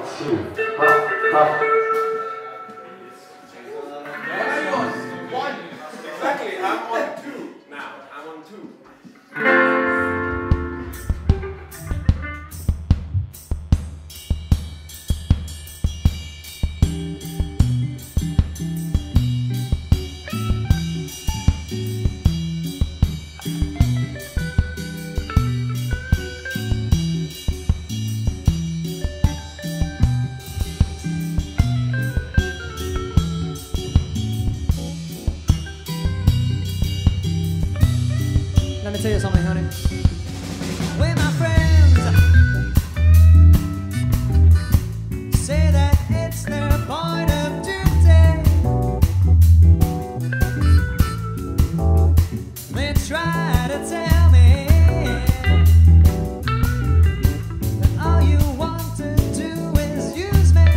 Exactly, I'm on 2 now. I'm on 2. Let me tell you something, honey. When my friends say that it's their point of duty, they try to tell me that all you want to do is use me.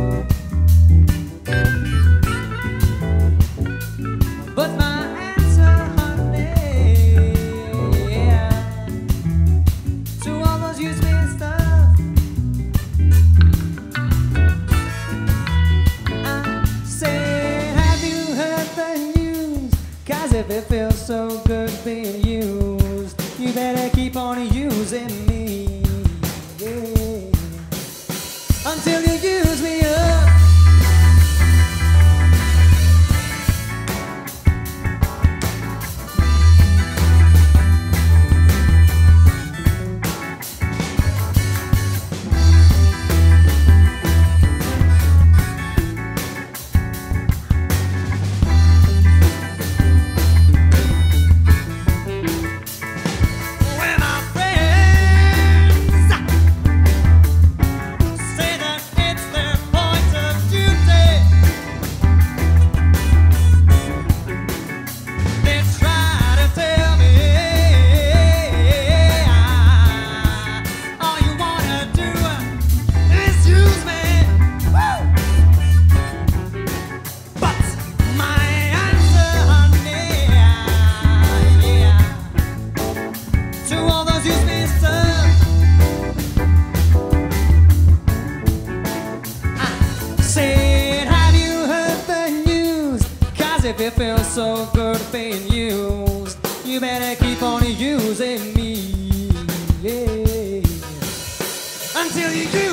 But my answer, honey, to all those use me stuff, I say, have you heard the news? 'Cause if it feels so good being used, you better keep on using me, yeah, until you use me up. When my friends say that it's their point of duty, they try to tell me all you wanna do is use me. Woo! But my answer, honey, yeah, to all those use me stuff, I said, have you heard the news? 'Cause if it feels so good being used, you better keep on using me, yeah, until you use